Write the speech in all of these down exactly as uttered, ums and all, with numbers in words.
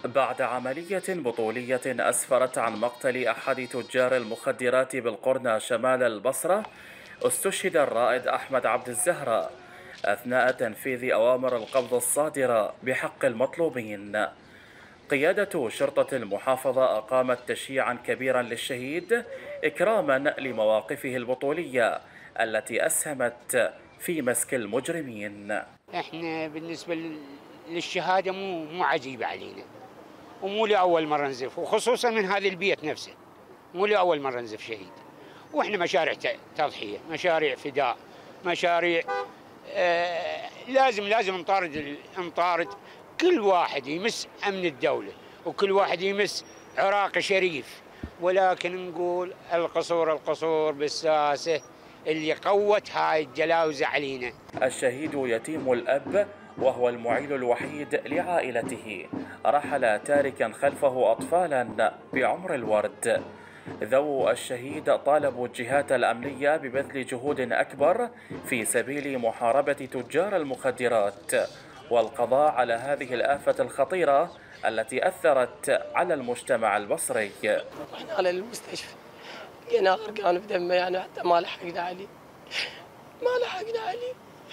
بعد عملية بطولية أسفرت عن مقتل أحد تجار المخدرات بالقرنة شمال البصرة، استشهد الرائد أحمد عبد الزهرة أثناء تنفيذ أوامر القبض الصادرة بحق المطلوبين. قيادة شرطة المحافظة أقامت تشييعا كبيرا للشهيد إكراما لمواقفه البطولية التي أسهمت في مسك المجرمين. احنا بالنسبة للشهادة مو مو عجيبة علينا، ومو لأول مرة نزف، وخصوصا من هذا البيت نفسه مو لأول مرة نزف شهيد. واحنا مشاريع تضحية، مشاريع فداء، مشاريع آه لازم لازم نطارد نطارد كل واحد يمس أمن الدولة، وكل واحد يمس عراق شريف. ولكن نقول القصور القصور بالساسة اللي قوت هاي الجلاوزة علينا. الشهيد يتيم الأب وهو المعيل الوحيد لعائلته، رحل تاركا خلفه أطفالا بعمر الورد. ذوو الشهيد طالبوا الجهات الأمنية ببذل جهود أكبر في سبيل محاربة تجار المخدرات والقضاء على هذه الآفة الخطيرة التي أثرت على المجتمع البصري. رحنا على المستشفى لقينا غرقان في دمه، يعني حتى ما لحقنا عليه ما لحقنا عليه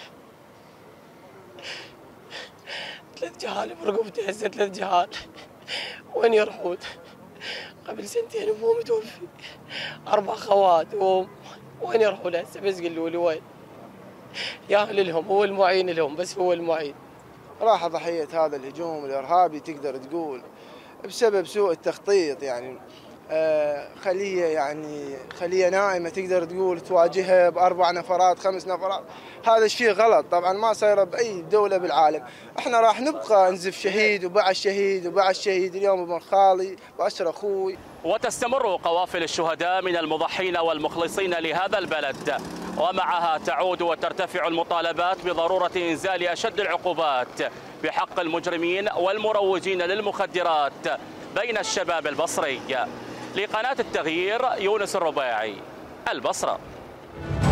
ثلاث جهال برقبته، هسه ثلاث جهال وين يروحون؟ قبل سنتين ابوه متوفي، اربع خوات وام، وين يروحون هسه؟ بس قولوا لي وين؟ ياهل لهم، هو المعين لهم، بس هو المعين. راح ضحية هذا الهجوم الإرهابي تقدر تقول بسبب سوء التخطيط، يعني آه خلية يعني خلية نائمة تقدر تقول تواجهها بأربع نفرات خمس نفرات. هذا الشيء غلط طبعا، ما صاير بأي دولة بالعالم. احنا راح نبقى نزف شهيد وبعد شهيد وبعد شهيد، اليوم ابن خالي وأشر أخوي. وتستمر قوافل الشهداء من المضحين والمخلصين لهذا البلد، ومعها تعود وترتفع المطالبات بضرورة إنزال أشد العقوبات بحق المجرمين والمروجين للمخدرات بين الشباب البصري. لقناة التغيير، يونس الرباعي، البصرة.